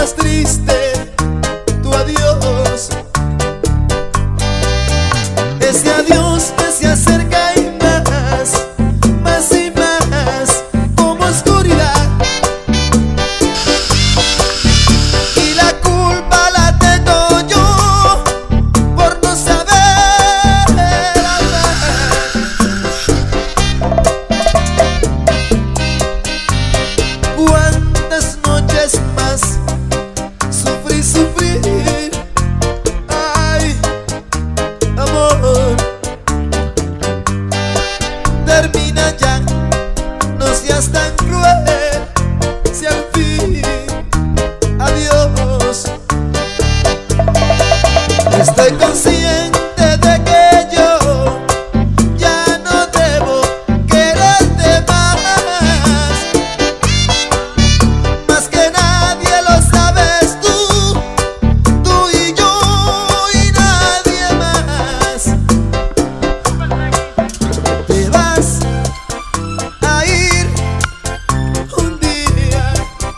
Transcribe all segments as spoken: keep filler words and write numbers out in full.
más triste tu adiós. Ese adiós que se acerca y más, más y más, como oscuridad. Y la culpa la tengo yo por no saber amar. Cuántas noches más sufrí, sufrir. Ay, amor, termina ya, no seas tan cruel. Si al fin, adiós. Estoy consciente de que yo ya no debo quererte más. Más que nadie lo sabes tú, tú y yo y nadie más. Te vas a ir un día,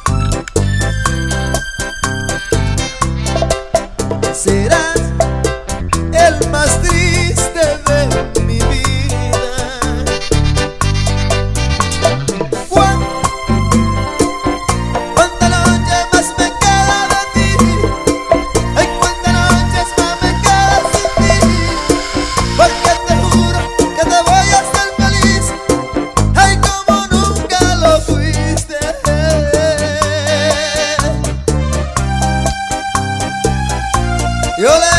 serás el más triste de mi vida. ¿Cuán- ¿Cuántas noches más me queda de ti? Ay, cuántas noches más me queda sin ti. Porque te juro que te voy a hacer feliz. Ay, como nunca lo fuiste. Y olé.